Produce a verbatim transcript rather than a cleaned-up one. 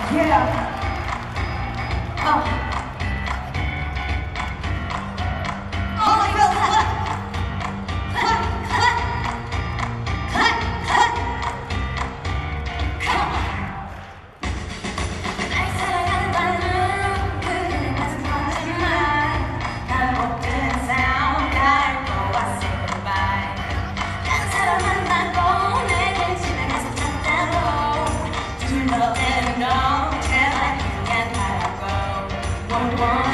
Yeah. Uh. All I feel cut, cut, cut, cut, cut. Come on. 날 사랑한다는 그 말씀하지만 난 모든 싸움 달고 I say goodbye. 난 사랑한다고 내게 집에 가서 찾다고 둘러대는 너 제발 그냥 가라고. One, one.